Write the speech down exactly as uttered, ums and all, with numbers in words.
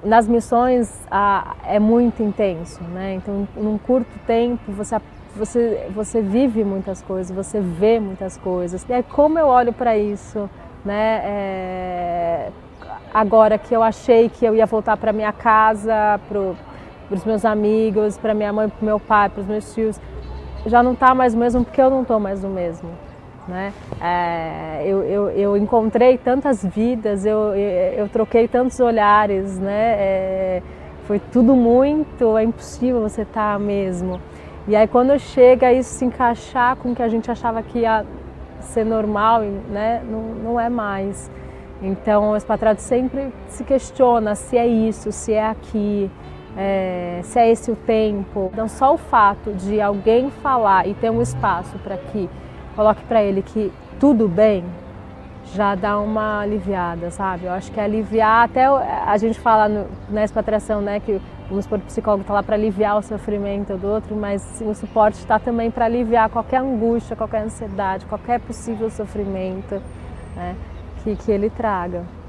nas missões ah, é muito intenso, né? Então, num curto tempo, você, você, você vive muitas coisas, você vê muitas coisas. E aí, como eu olho para isso, né? É, agora que eu achei que eu ia voltar para minha casa, para os meus amigos, para minha mãe, para o meu pai, para os meus tios, já não está mais o mesmo porque eu não estou mais o mesmo. Né? É, eu, eu, eu encontrei tantas vidas, eu, eu, eu troquei tantos olhares, né? É, foi tudo muito, é impossível você estar mesmo. E aí quando chega isso se encaixar com o que a gente achava que ia ser normal, né? Não, não é mais. Então o expatriado sempre se questiona se é isso, se é aqui, é, se é esse o tempo. Então só o fato de alguém falar e ter um espaço para que coloque para ele que tudo bem, já dá uma aliviada, sabe? Eu acho que aliviar, até a gente fala no, na expatriação, né, que vamos supor, o psicólogo está lá para aliviar o sofrimento do outro, mas o suporte está também para aliviar qualquer angústia, qualquer ansiedade, qualquer possível sofrimento, né, que, que ele traga.